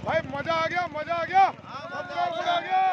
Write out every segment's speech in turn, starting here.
भाई मजा आ गया, मजा आ गया, आ गया।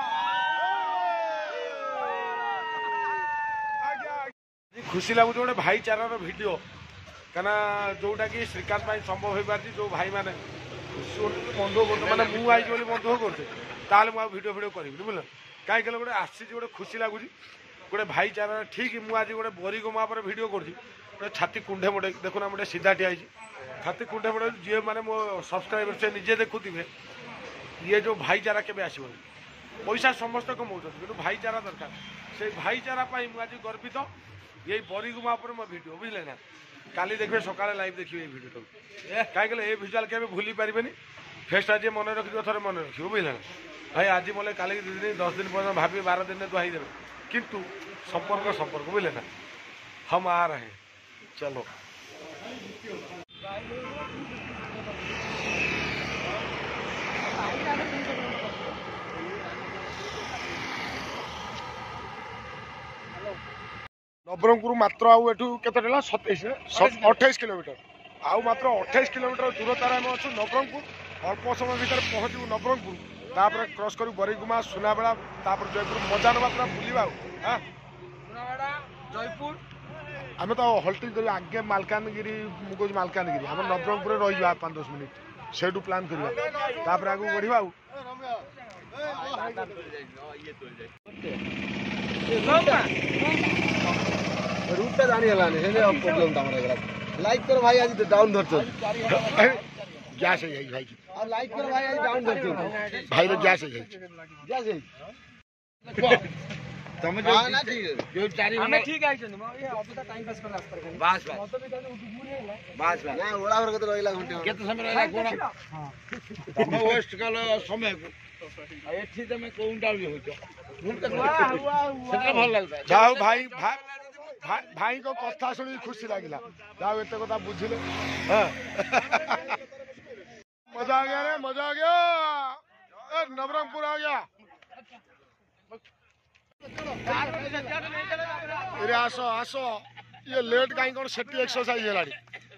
खुशी लगुच गोटे भाईचारार भिड कहना जोटा कि श्रीकांत संभव हो पार्टी जो भाई मैंने बंधु करते मैंने मुझे बंधु करते भिड भिड करी बुझल कहीं गोटे आसी गोटे खुशी लगुच गोटे भाईचारा ठीक मुझे गोटे बरीगोमा पर भिड कर छाती कुंडे मोड़े देखुना मोटे सीधा ठिया छाती कुंडे मोड़े जी मैंने मो सब्सक्राइबर से निजे देखुवे ये जो भाईचारा केवे आसो पैसा समस्त कमाऊँ कि भाईचारा दरकार से भाईचारा मुझे गर्वित ये बरीगुमा पर मो भिड बुझे ना काली देखिए सकाଳେ लाइव देखिए ये भिडियो कहीं ये भिजुआल के भूली पारे फेसटा जी मन रखिए थे मन रखिए बुझे ना भाई आज मले काली 2 दिन 10 दिन पर्यटन भाभी 12 दिन दुहाई देवे किंतु संपर्क संपर्क बुझे ना हम आ रहे हैं चलो। नवरंगपुर मात्र आउ एठू केते 28 किलोमीटर आउ मात्र 28 किलोमीटर दूरतार आम अच्छु नवरंगपुर अल्प समय भितर पहुँचू नवरंगपुर तापर क्रॉस करू बरीगुमा सुनाबेड़ा तापर जयपुर मजा नवा पूरा बुलवा जयपुर आम तो हल्टी कर आगे मालकानगिरी मुझे मालकानगिरी आम नवरंगपुर रही 5-10 मिनिट से प्लां करवा आगे बढ़ा रूट जानी प्रॉब्लम लाइक करो भाई आज डाउन धर गैस है भाई की लाइक करो भाई आज डाउन धर भाई रे गैस है गैस तमे जो ना जो चारी हमें ठीक है ये अब टाइम पास करना बस बस ना ओला घर के रहिला घंटे केते समय रहिला कोना तमे वेस्ट कल समय को एठी तमे कोउंटा भी होचो सेटा भल लागता जाओ भाई भाई को कथा सुनी खुशी लगिला जाओ एते कथा बुझिले हां मजा आ गया रे मजा आ गया नवरंगपुर आ गया अरे आसो आसो ये लेट कहीं कौन सेटी एक्सरसाइज है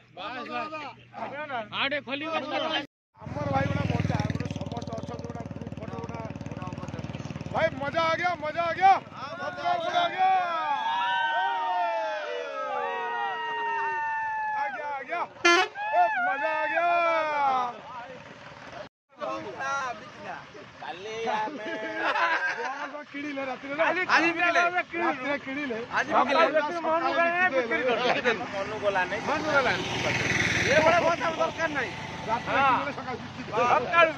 आडे खोली हमर भाई बड़ा मजा गोटे समस्त अच्छा गोटा ग्रुप फोटो गोटा भाई मजा आ गया मजा आ गया नवरंगपुर आ गया आ गया मजा आ गया किड़ीले रात्रि आज बिकले किड़ीले आज बिकले मनु गए बिक्री कर मनु गोला नहीं ये बड़ा बहुत दरकार नहीं रात्रि सकाळ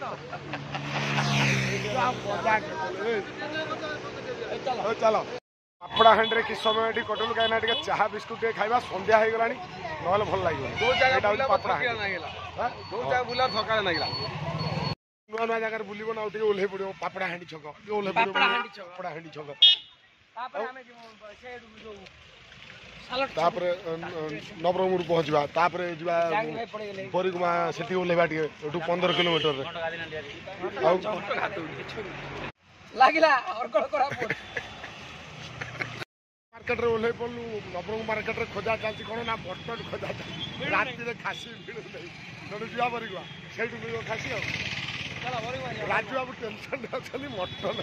चलो चलो पापड़ा हांड रे कि समय एठी कटल काइना टिके चाहा बिस्कुट टे खाइबा संध्या हे गलानी नहले भल लागियो दो जगह बुला पापड़ा ना गेला दो जगह बुला थकाळ ना गेला नुआ नुआ जगह बुलिबो ना उठे ओल्हे पड़ियो पापड़ा हांडी छक यो ओल्हे पड़ियो पापड़ा हांडी छक तापर हमें जो तापर नवरंगपुर पहुंचबा तापर जिबा बरीगुमा सेठी ओल्हेबा टिके एठू 15 किलोमीटर रे लागिला और कोड़ा मार्केट रे ओल्हे पड़लु नवरंगपुर मार्केट रे खोजा चालची कोन ना बटन खोजा राती रे खासी मिलु नै नडु जिया बरीगुमा सेठू मिलो खासी हो राजू बाबू टेंशन अछली मटन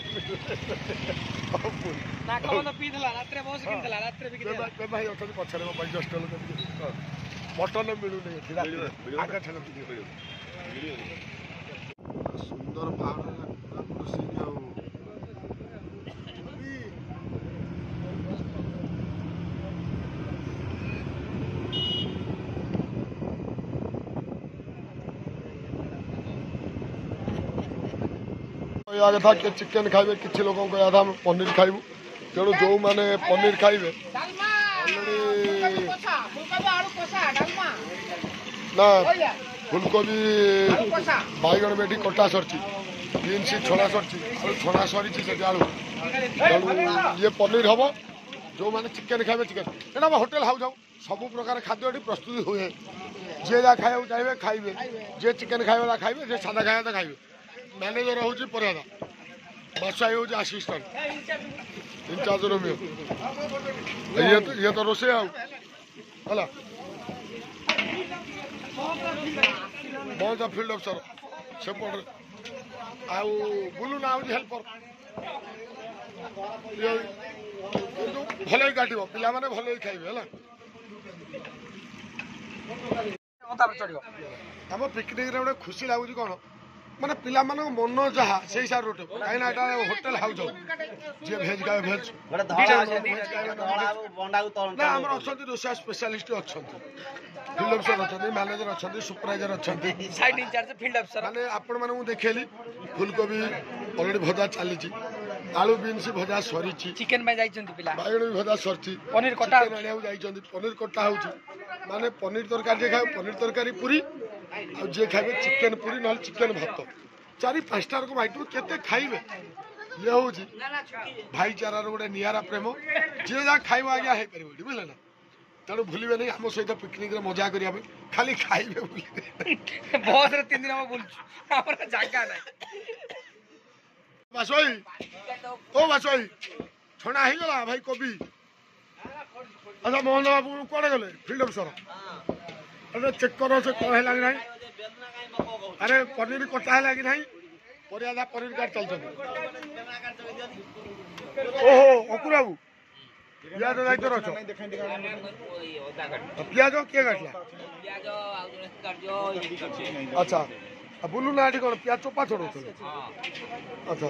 ना कौन तो पी देला रात्रे बहुत किन देला रात्रे बिक देला ते भाई अछली पछरे में 50 टन मटन मिलु नै आगे छन सुंदर पहाड़ खुशी जाऊ था कि चिकेन खाइबे किछि लोगों को याद हम पनीर खाइबू तेणु जो माने पनीर खाइबे ना फुलकोबी बैगन बेटी कटा सरची बीन्स छणा सरची छणा सरी से आलू ये पनीर हम जो माने चिकेन खाइबे चिकेन एना होटल हाउस जाऊ सब प्रकार खाद्य प्रस्तुत हुए जे जा खाइबे चाहिए खाइबे जे चिकेन खाइबे खाइबे जे सादा खाइबे खाइबे मैनेजर हूँ परियादा बादशाह हूँ असिस्टाट इनचार्ज रोमियो ये तो रोसे है बहुत फील्ड अफसर ସେପଟରେ ଆଉ ବୁଲୁନା ହେଉଛି ହେଲ୍ପର କିନ୍ତୁ ଭଲଇ କାଟିବ ପିଲାମାନେ ଭଲଇ ଖାଇବେ ହେଲା। ଆମ ପିକନିକରେ ଗୋଟେ ଖୁସି ଲାଗୁଛି କ'ଣ ମାନେ ପିଲାମାନଙ୍କ ମନ ଯାହା ସେଇ ହିସାବରେ ରୋଟେ କାହିଁକିନା ଏଇଟା ହୋଟେଲ ହାଉସ୍ ଯିଏ ଭେଜ୍ ଖାଇବେ ଭେଜ୍ ନା ଆମର ଅଛନ୍ତି ରୋଷେଇଆ ସ୍ପେଶାଲିଷ୍ଟ ଅଛନ୍ତି ଫିଲ୍ଡ ଅଫିସର ଅଛନ୍ତି ମ୍ୟାନେଜର ଅଛନ୍ତି ସୁପରଭାଇଜର ଅଛନ୍ତି ମାନେ ଆପଣମାନଙ୍କୁ ଦେଖେଇଲି ଫୁଲକୋବି ଅଲରେଡ଼ି ଭଜା ଚାଲିଛି ଆଳୁ ବିନ୍ସ ଭଜା ସରିଛି ଚିକେନ ପାଇଁ ଯାଇଛନ୍ତି ପିଲା ବାଇଗଣ ବି ଭଜା ସରିଛି ପନିର କଟା ଆଣିବାକୁ ଯାଇଛନ୍ତି ପନିର କଟା ହେଉଛି ମାନେ ପନିର ତରକାରୀ ଯିଏ ଖାଇବେ ପନିର ତରକାରୀ ପୁରୀ ଆଉ ଯିଏ ଖାଇବେ ଚିକେନ ପୁରୀ ନହେଲେ ଚିକେନ ଭାତ 4-5ଟା ରକମ ଆଇଟମ କେତେ ଖାଇବେ ଇଏ ହେଉଛି ଭାଇଚାରାର ଗୋଟେ ନିଆରା ପ୍ରେମ ଯିଏ ଯାହା ଖାଇବ ଆଜ୍ଞା ହେଇପାରିବ ଏଠି ବୁଝିଲେ ନା ତେଣୁ ଭୁଲିବେନି ଆମ ସହିତ ପିକନିକରେ ମଜା କରିବା ପାଇଁ ଖାଲି ଖାଇବେ ବୁଲିବେ ବସରେ 3 ଦିନ ବୁଲୁଛୁ ଆମର ଜାଗା ନାହିଁ ବାସୋଇ ଓ ବାସୋଇ ଛଣା ହେଇଗଲା ଭାଇ କୋବି ଆଚ୍ଛା ମୋହନ ବାବୁ କୁଆଡ଼େ ଗଲେ ଫିଲ୍ଡ ଅଫିସର ଆରେ ଚେକ୍ କର ସେ କ'ଣ ହେଲା କି ନାହିଁ ଆରେ ପନିର କଟା ହେଲା କି ନାହିଁ ପରିବା ପନିର କାଟି ଚାଲିଛନ୍ତି ଓହୋ ଅକୁର ବାବୁ ପିଆଜ ଦାୟିତ୍ୱରେ ଅଛ ପିଆଜ କିଏ କାଟିଲା ଆଚ୍ଛା ବୁଲୁନା ଏଠି କ'ଣ ପିଆଜ ଚୋପା ଛଡ଼ଉଛନ୍ତି ଆଚ୍ଛା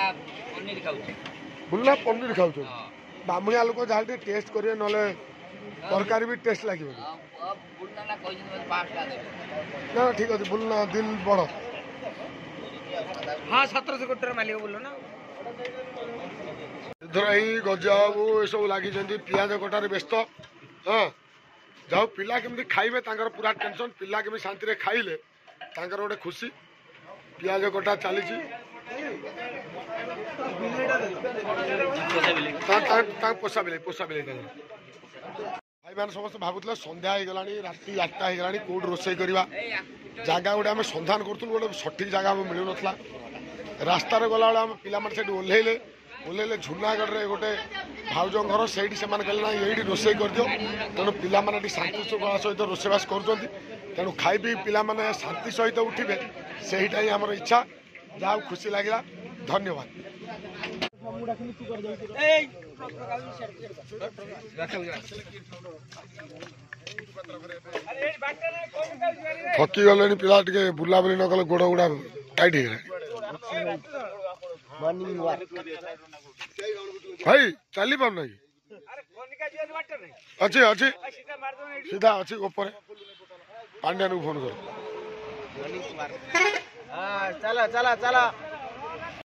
ବୁଲୁନା ପନିର ଖାଉଛନ୍ତି ବାମୁଣିଆ ଲୋକ ଯାହା ଟିକେ ଟେଷ୍ଟ କରିବେ ନହେଲେ ତରକାରୀ ବି ଟେଷ୍ଟ ଲାଗିବନି ନା ଠିକ୍ ଅଛି ବୁଲୁନା ଦିଲ ବଡ଼ ହଁ 1700 କୋଟିର ମାଲିକ ବୁଲୁ ନା ଏଥର ଏଇ ଗଜା ବାବୁ ଏସବୁ ଲାଗିଛନ୍ତି ପିଆଜ କଟାରେ ବ୍ୟସ୍ତ ହଁ ଯାଉ ପିଲା କେମିତି ଖାଇବେ ତାଙ୍କର ପୁରା ଟେନସନ୍ ପିଲା କେମିତି ଶାନ୍ତିରେ ଖାଇଲେ ତାଙ୍କର ଗୋଟେ ଖୁସି ପିଆଜ କଟା ଚାଲିଛି ପୋଷା ବିଲେଇ ଭାଇମାନେ ସମସ୍ତେ ଭାବୁଥିଲେ ସନ୍ଧ୍ୟା ହେଇଗଲାଣି ରାତି 8ଟା ହେଇଗଲାଣି କୋଉଠି ରୋଷେଇ କରିବା ଜାଗା ଗୋଟେ ଆମେ ସନ୍ଧାନ କରୁଥିଲୁ ଗୋଟେ ସଠିକ୍ ଜାଗା ଆମେ ମିଳୁନଥିଲା ରାସ୍ତାରେ ଗଲାବେଳେ ଆମେ ପିଲାମାନେ ସେଠି ଓହ୍ଲେଇଲେ ଝୁନାଗଡ଼ରେ ଗୋଟେ ଭାଉଜଙ୍କ ଘର ସେଇଠି ସେମାନେ କହିଲେ ନା ଏଇଠି ରୋଷେଇ କରିଦିଅ ତେଣୁ ପିଲାମାନେ ଏଠି ଶାନ୍ତି ଶୃଙ୍ଖଳା ସହିତ ରୋଷେଇବାସ କରୁଛନ୍ତି ତେଣୁ ଖାଇ ପିଇ ପିଲାମାନେ ଶାନ୍ତି ସହିତ ଉଠିବେ ସେଇଟା ହିଁ ଆମର ଇଚ୍ଛା ଯାହା ହଉ ଖୁସି ଲାଗିଲା ଧନ୍ୟବାଦ ଥକି ଗଲେଣି ପିଲା ଟିକେ ବୁଲାବୁଲି ନ କଲେ ଗୋଡ଼ ଗୁଡ଼ା ଟାଇଟ୍ ହେଇଗଲାଣି ଭାଇ ଚାଲି ପାରୁନା କି ଅଛି ଅଛି ସିଧା ଅଛି ଉପରେ ପାଣ୍ଡିଆନକୁ ଫୋନ କର ଚାଲ ଚାଲ ଚାଲ